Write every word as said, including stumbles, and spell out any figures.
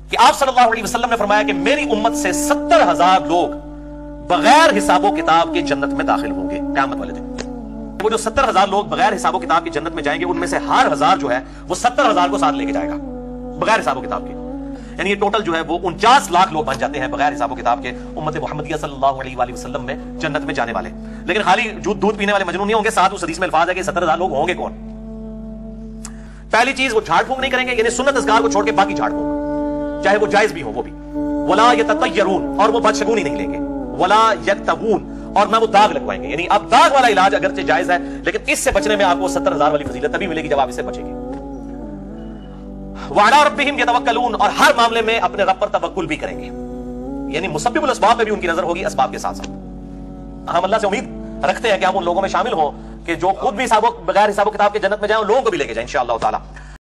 कि आप सल्लल्लाहु अलैहि वसल्लम ने फरमाया कि मेरी उम्मत से सत्तर हजार लोग बगैर हिसाबो किताब के जन्नत में दाखिल होंगे क़यामत वाले दिन। वो जो सत्तर हजार लोग बगैर हिसाबो किताब की जन्नत में जाएंगे, उनमें से हर हजार जो है वो सत्तर हजार को साथ लेके जाएगा बगैर हिसाबो किताब के। यानी ये टोटल जो है वो उनचास लाख लोग बन जाते हैं बगैर हिसाबो किताब के उम्मत मुहम्मदिया सल्लल्लाहु अलैहि वसल्लम में जन्नत में जाने वाले। लेकिन खाली दूध दूध पीने वाले मजनून नहीं होंगे, साथ उस हदीस में अल्फाज है कि सत्तर हजार लोग होंगे कौन। पहली चीज, वो झाड़ फूंक नहीं करेंगे, यानी सुन्नत अज़कार को छोड़ के बाकी झाड़ फूंक, चाहे वो जायज भी हो वो भी। वला यततय्यरून, और वो बदशगुनी नहीं लेंगे। वला यक्तबून, और ना वो दाग लगवाएंगे। यानी अब दाग वाला इलाज अगरचे जायज है, लेकिन इससे बचने में आपको सत्तर हजार वाली फजीलत तभी मिलेगी जब आप इससे बचेंगे। वअला रब्बिहिम यतवक्कलून, और हर मामले में अपने रब पर तवक्कुल भी करेंगे। यानी मुसब्बिबुल अस्बाब पे भी उनकी नजर होगी, अस्बाब के साथ साथ। हम अल्लाह से उम्मीद रखते हैं कि हम उन लोगों में शामिल हों कि जो खुद भी हिसाबो बगैर हिसाबो किताब के जन्नत में जाएं और लोगों को भी लेके जाएं इंशाअल्लाह ताला।